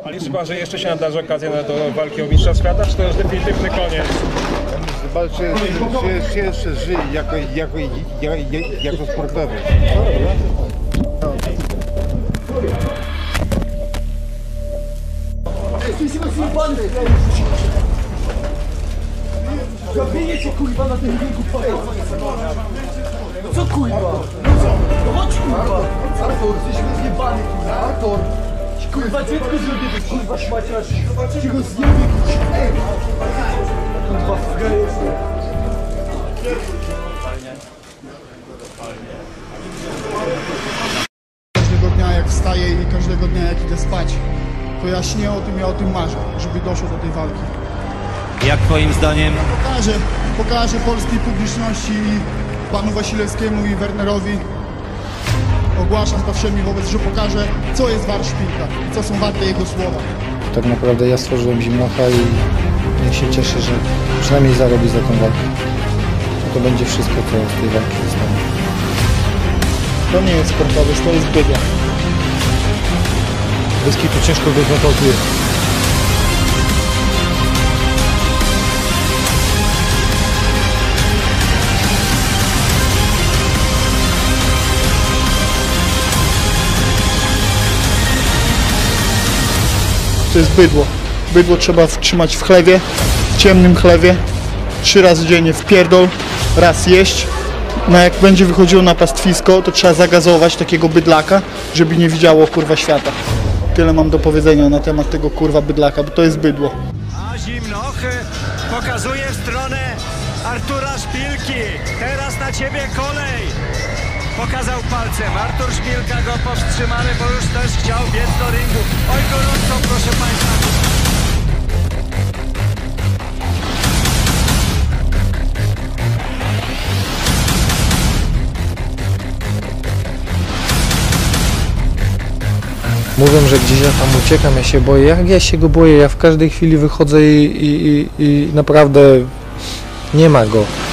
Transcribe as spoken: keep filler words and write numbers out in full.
Liczy pan, że jeszcze się nadarzy okazja do walki o mistrza świata, czy to już definitywny koniec? Walczy się jeszcze żyje jako, jako, jako, jako sportowy. Zabiję cię kurwa na tym rynku. Co kurwa? No chodź kurwa. Artur, jesteśmy zjebany kurwa. Artur. Kurwa dziecko zrobię, kurwa szmaciarz. Ci go zjebie kurwa. Ej. Kurwa w geju. Każdego dnia jak wstaję i każdego dnia jak idę spać, to ja śnię o tym, ja o tym marzę, żeby doszło do tej walki. Jak twoim zdaniem? Pokażę, pokażę polskiej publiczności i panu Wasilewskiemu i Wernerowi. Ogłaszam to wszemi wobec, że pokażę, co jest wart Szpilka i co są warte jego słowa. Tak naprawdę ja stworzyłem Zimnocha i ja się cieszę, że przynajmniej zarobi za tą walkę. To będzie wszystko, co z tej walki zostanie. To nie jest sportowiec, to jest bydła. Wyski to ciężko go znokautuje. To jest bydło. Bydło trzeba trzymać w chlewie, w ciemnym chlewie, trzy razy dziennie w pierdol, raz jeść. No jak będzie wychodziło na pastwisko, to trzeba zagazować takiego bydlaka, żeby nie widziało kurwa świata. Tyle mam do powiedzenia na temat tego kurwa bydlaka, bo to jest bydło. A Zimnoch pokazuje w stronę Artura Szpilki. Teraz na ciebie kolej. Pokazał palcem. Artur Szpilka go powstrzymany, bo już też chciał biec do ringu. Oj gorąco, proszę państwa. Mówią, że gdzieś ja tam uciekam, ja się boję. Jak ja się go boję? Ja w każdej chwili wychodzę i, i, i, i naprawdę nie ma go.